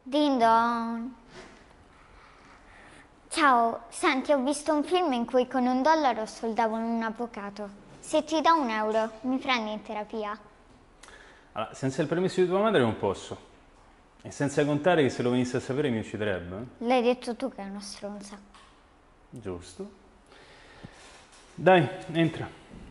Din don. Ciao, senti, ho visto un film in cui con $1 soldavano un avvocato. Se ti do €1, mi prendi in terapia? Allora, senza il permesso di tua madre non posso. E senza contare che se lo venisse a sapere mi ucciderebbe. L'hai detto tu che è una stronza. Giusto. Dai, entra.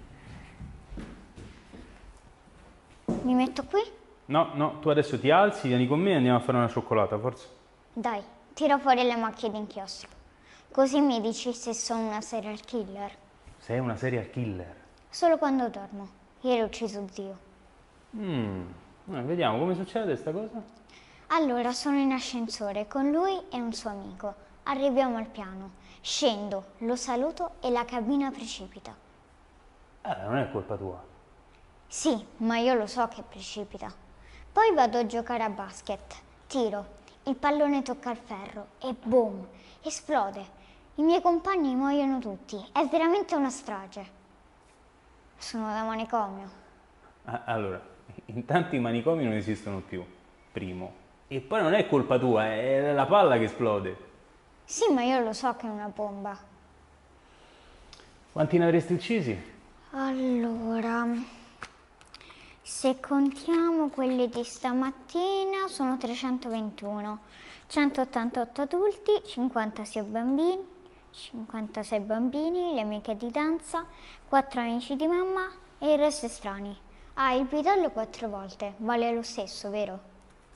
Mi metto qui? No, no, tu adesso ti alzi, vieni con me e andiamo a fare una cioccolata, forza. Dai, tiro fuori le macchie d'inchiostro. Così mi dici se sono una serial killer. Sei una serial killer. Solo quando dormo. Ieri ho ucciso zio. Vediamo come succede sta cosa. Allora sono in ascensore con lui e un suo amico. Arriviamo al piano. Scendo, lo saluto e la cabina precipita. Non è colpa tua. Sì, ma io lo so che precipita. Poi vado a giocare a basket. Tiro. Il pallone tocca il ferro e boom! Esplode. I miei compagni muoiono tutti. È veramente una strage. Sono da manicomio. Allora, intanto i manicomi non esistono più, primo. E poi non è colpa tua, è la palla che esplode. Sì, ma io lo so che è una bomba. Quanti ne avresti uccisi? Allora, se contiamo quelli di stamattina sono 321, 188 adulti, 56 bambini, le amiche di danza, 4 amici di mamma e il resto estranei. Ah, il vitello 4 volte, vale lo stesso, vero?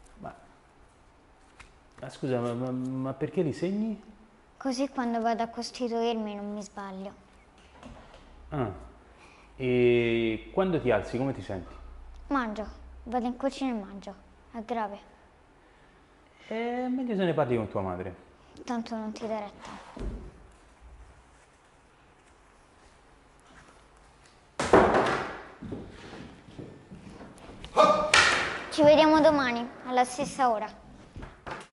Ma scusa, ma perché li segni? Così quando vado a costituirmi non mi sbaglio. Ah, e quando ti alzi come ti senti? Mangio, vado in cucina e mangio, è grave, Meglio se ne parli con tua madre. tanto non ti dà retta. Ci vediamo domani, alla stessa ora.